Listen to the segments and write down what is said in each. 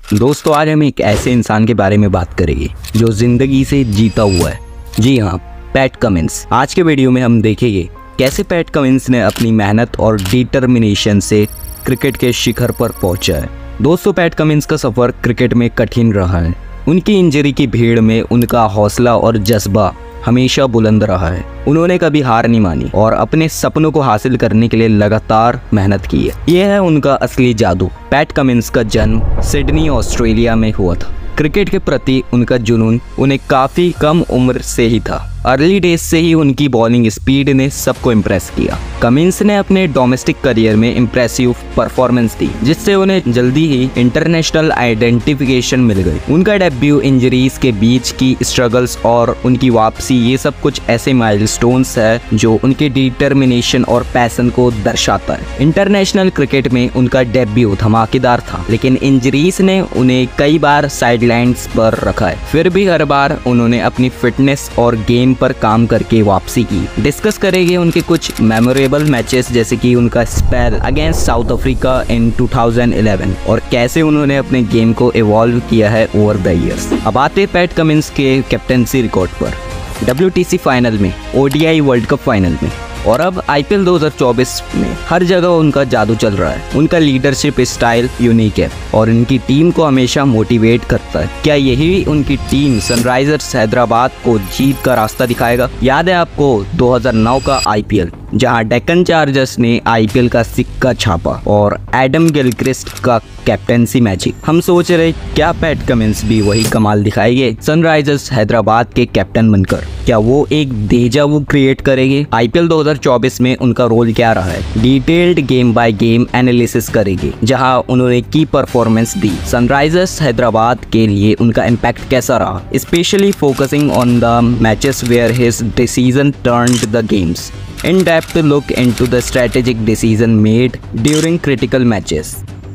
दोस्तों आज हम एक ऐसे इंसान के बारे में बात करेंगे जो जिंदगी से जीता हुआ है। जी हाँ, पैट कमिंस। आज के वीडियो में हम देखेंगे कैसे पैट कमिंस ने अपनी मेहनत और डिटर्मिनेशन से क्रिकेट के शिखर पर पहुंचा है। दोस्तों पैट कमिंस का सफर क्रिकेट में कठिन रहा है। उनकी इंजरी की भीड़ में उनका हौसला और जज्बा हमेशा बुलंद रहा है। उन्होंने कभी हार नहीं मानी और अपने सपनों को हासिल करने के लिए लगातार मेहनत की है। यह है उनका असली जादू। पैट कमिंस का जन्म सिडनी, ऑस्ट्रेलिया में हुआ था। क्रिकेट के प्रति उनका जुनून उन्हें काफ़ी कम उम्र से ही था। अर्ली डेज से ही उनकी बॉलिंग स्पीड ने सबको इम्प्रेस किया। कमिंस ने अपने डोमेस्टिक करियर में इम्प्रेसिव परफॉर्मेंस दी, जिससे उन्हें जल्दी ही इंटरनेशनल आइडेंटिफिकेशन मिल गई। उनका डेब्यू, इंजरीज के बीच की स्ट्रगल्स और उनकी वापसी, ये सब कुछ ऐसे माइलस्टोन्स है जो उनके डिटर्मिनेशन और पैशन को दर्शाता है। इंटरनेशनल क्रिकेट में उनका डेब्यू धमाकेदार था, लेकिन इंजरीज ने उन्हें कई बार साइडलाइंस पर रखा है। फिर भी हर बार उन्होंने अपनी फिटनेस और गेम पर काम करके वापसी की। डिस्कस करेंगे उनके कुछ मेमोरेबल मैचेस, जैसे कि उनका spell against South Africa in 2011 और कैसे उन्होंने अपने गेम को इवॉल्व किया है ओवर द ईयर्स। अब आते हैं पैट कमिंस के कैप्टनसी रिकॉर्ड पर। WTC फाइनल में, ODI वर्ल्ड कप फाइनल में और अब IPL 2024 में हर जगह उनका जादू चल रहा है। उनका लीडरशिप स्टाइल यूनिक है और उनकी टीम को हमेशा मोटिवेट करता है। क्या यही उनकी टीम सनराइजर्स हैदराबाद को जीत का रास्ता दिखाएगा? याद है आपको 2009 का IPL, जहां डेक्कन चार्जर्स ने IPL का सिक्का छापा और एडम गिलक्रिस्ट का कैप्टेंसी मैजिक। हम सोच रहे क्या पैट कमिंस भी वही कमाल दिखाएंगे सनराइजर्स हैदराबाद के कैप्टन बनकर? क्या वो एक डेजा वू क्रिएट करेंगे? IPL 2024 में उनका रोल क्या रहा है? Detailed game by game analysis करेंगे, जहां उन्होंने की परफॉर्मेंस दी। सनराइजर्स हैदराबाद के लिए उनका इम्पैक्ट कैसा रहा, specially focusing on the matches where his decision turned the games. In-depth look into the strategic decision made during critical matches।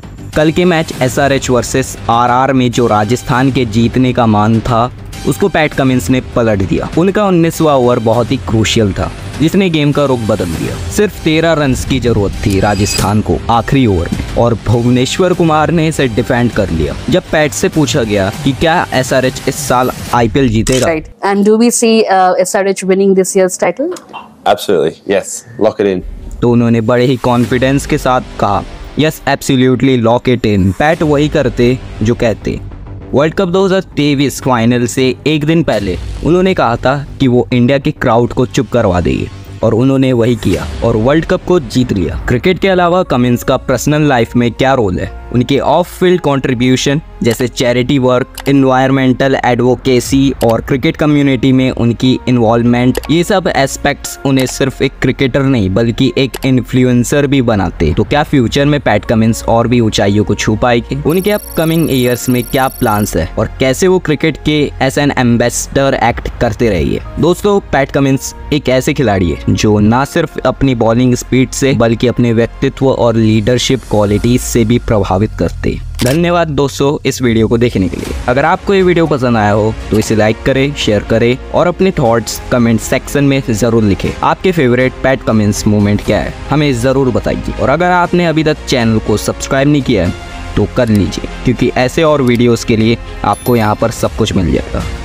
कल के मैच SRH वर्सेस RR में जो राजस्थान के जीतने का मान था, उसको पैट कमिंस ने पलट दिया। उनका 19वां ओवर बहुत ही क्रूशियल था, जिसने गेम का रुख बदल दिया। सिर्फ 13 रन्स की जरूरत थी राजस्थान को आखिरी ओवर में और भुवनेश्वर कुमार ने इसे डिफेंड कर लिया। जब पैट से पूछा गया कि क्या SRH इस साल IPL जीतेगा? Right. And do we see SRH winning this year's title? Absolutely, yes. Lock it in. तो उन्होंने बड़े ही कॉन्फिडेंस के साथ कहा, yes absolutely lock it in. Pat वही करते जो कहते। वर्ल्ड कप 2023 फाइनल से एक दिन पहले उन्होंने कहा था कि वो इंडिया के क्राउड को चुप करवा देंगे और उन्होंने वही किया और वर्ल्ड कप को जीत लिया। क्रिकेट के अलावा कमिंस का पर्सनल लाइफ में क्या रोल है? उनके ऑफ फील्ड कंट्रीब्यूशन जैसे चैरिटी वर्क, एनवायरमेंटल एडवोकेसी और क्रिकेट कम्युनिटी में उनकी इन्वॉल्वमेंट, ये सब एस्पेक्ट्स उन्हें सिर्फ एक क्रिकेटर नहीं बल्कि एक इन्फ्लुएंसर भी बनाते। तो क्या फ्यूचर में पैट कमिंस और भी ऊंचाइयों को छू पाएंगे? उनके अपकमिंग ईयर्स में क्या प्लान्स है और कैसे वो क्रिकेट के एज एन एम्बेसडर एक्ट करते रहेंगे? दोस्तों पैट कमिंस एक ऐसे खिलाड़ी है जो ना सिर्फ अपनी बॉलिंग स्पीड से बल्कि अपने व्यक्तित्व और लीडरशिप क्वालिटीज से भी प्रभावित करते। धन्यवाद दोस्तों इस वीडियो को देखने के लिए। अगर आपको ये वीडियो पसंद आया हो तो इसे लाइक करें, शेयर करें और अपने थॉट्स कमेंट सेक्शन में जरूर लिखें। आपके फेवरेट पैट कमिंस मोमेंट क्या है, हमें जरूर बताइए। और अगर आपने अभी तक चैनल को सब्सक्राइब नहीं किया है तो कर लीजिए, क्योंकि ऐसे और वीडियोस के लिए आपको यहाँ पर सब कुछ मिल जाएगा।